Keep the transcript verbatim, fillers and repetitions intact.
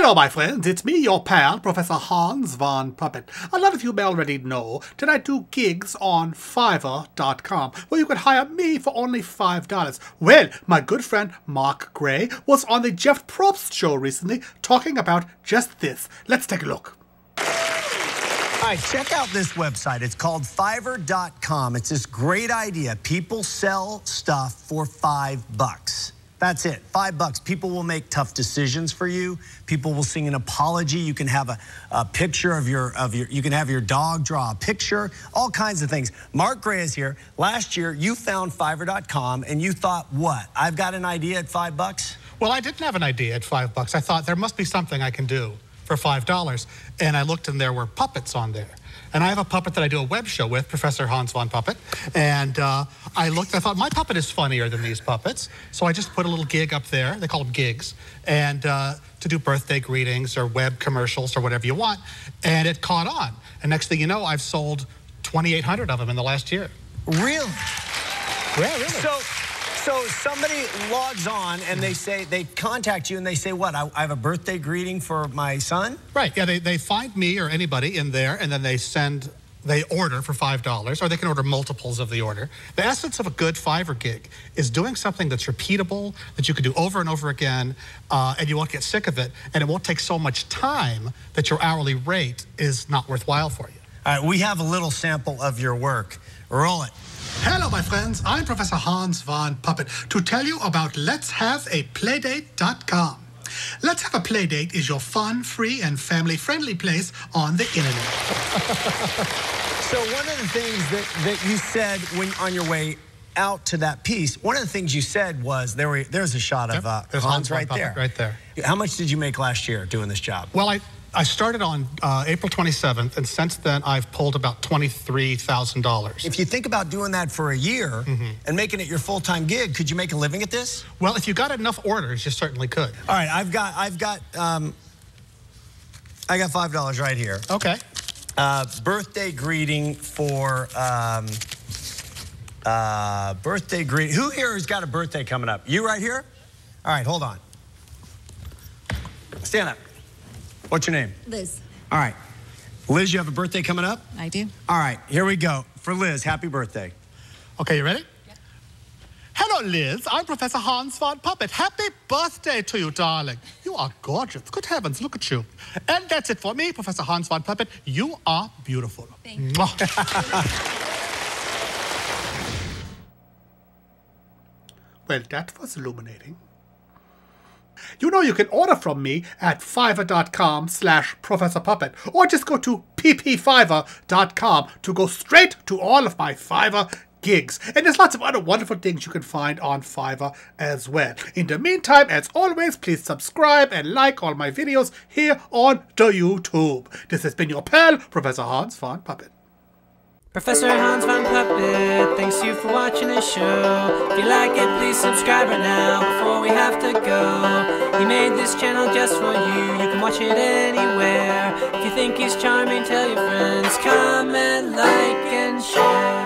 Hello, my friends. It's me, your pal, Professor Hans von Puppet. A lot of you may already know that I do gigs on Fiverr dot com, where you can hire me for only five dollars. Well, my good friend Mark Gray was on the Jeff Probst show recently talking about just this. Let's take a look. All right, check out this website. It's called Fiverr dot com. It's this great idea. People sell stuff for five bucks. That's it, five bucks. People will make tough decisions for you. People will sing an apology. You can have a, a picture of your, of your, you can have your dog draw a picture, all kinds of things. Mark Gray is here. Last year, you found Fiverr dot com and you thought, what? I've got an idea at five bucks? Well, I didn't have an idea at five bucks. I thought there must be something I can do for five dollars. And I looked and there were puppets on there. And I have a puppet that I do a web show with, Professor Hans von Puppet. And uh, I looked, I thought, my puppet is funnier than these puppets. So I just put a little gig up there. They call them gigs. And uh, to do birthday greetings or web commercials or whatever you want. And it caught on. And next thing you know, I've sold twenty-eight hundred of them in the last year. Really? Yeah, really. So, so somebody logs on and they say, they contact you and they say, what, I, I have a birthday greeting for my son? Right, yeah, they, they find me or anybody in there and then they send, they order for five dollars, or they can order multiples of the order. The essence of a good Fiverr gig is doing something that's repeatable, that you can do over and over again, uh, and you won't get sick of it, and it won't take so much time that your hourly rate is not worthwhile for you. All right, we have a little sample of your work. Roll it. Hello, my friends. I'm Professor Hans von Puppet to tell you about Let's Have a Playdate dot com. Let's Have a Playdate is your fun, free, and family-friendly place on the internet. So one of the things that, that you said when on your way out to that piece, one of the things you said was, there were, there's a shot of uh, There's Hans Hans right von there. Puppet right there. How much did you make last year doing this job? Well, I, I started on uh, April twenty-seventh, and since then I've pulled about twenty-three thousand dollars. If you think about doing that for a year mm-hmm. and making it your full-time gig, could you make a living at this? Well, if you got enough orders, you certainly could. All right, I've got, I've got, um, I got five dollars right here. Okay. Uh, birthday greeting for, um, uh, birthday greeting. Who here has got a birthday coming up? You right here? All right, hold on. Stand up. What's your name? Liz. All right. Liz, you have a birthday coming up? I do. All right, here we go. For Liz, happy birthday. Okay, you ready? Yep. Hello, Liz. I'm Professor Hans von Puppet. Happy birthday to you, darling. You are gorgeous. Good heavens, look at you. And that's it for me, Professor Hans von Puppet. You are beautiful. Thank you. Well, that was illuminating. You know you can order from me at Fiverr dot com slash Professor Puppet, or just go to P P Fiverr dot com to go straight to all of my Fiverr gigs. And there's lots of other wonderful things you can find on Fiverr as well. In the meantime, as always, please subscribe and like all my videos here on the YouTube. This has been your pal, Professor Hans von Puppet. Professor Hans von Puppet, thanks you for watching this show. If you like it, please subscribe right now before we have to go. He made this channel just for you, you can watch it anywhere. If you think he's charming, tell your friends, comment, like, and share.